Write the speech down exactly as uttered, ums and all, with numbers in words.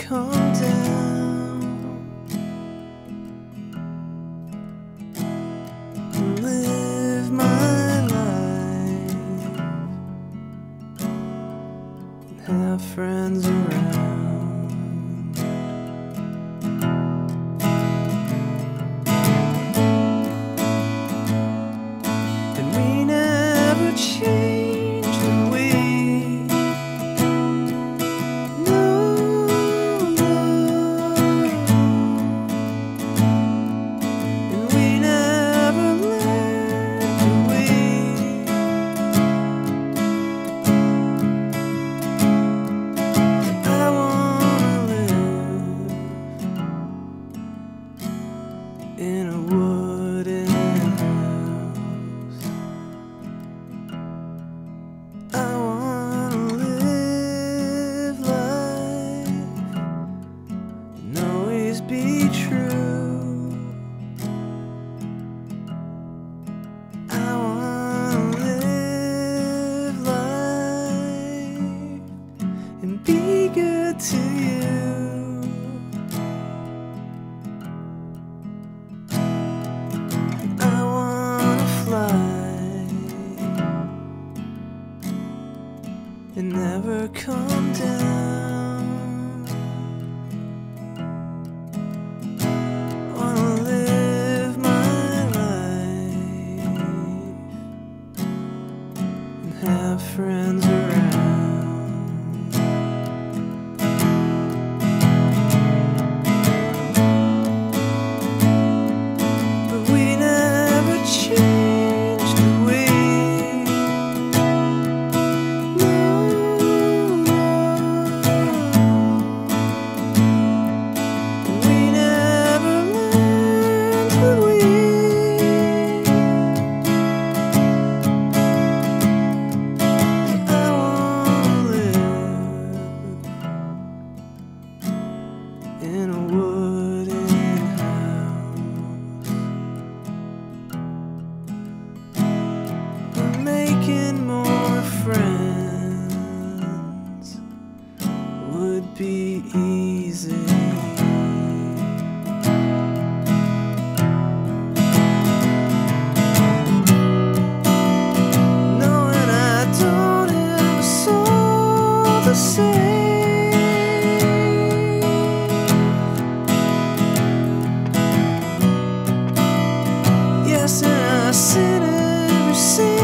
calm down and live my life and have friends around. And we never change, and we in a wooden house. I wanna live life and always be true. I wanna live life and be good to you. And never calm down. Wanna live my life and have friends around. But we never changed, do we? In a wooden house, we're making more friends, would be easy. Knowing I don't have a soul to save. Yes, and I sin every sin.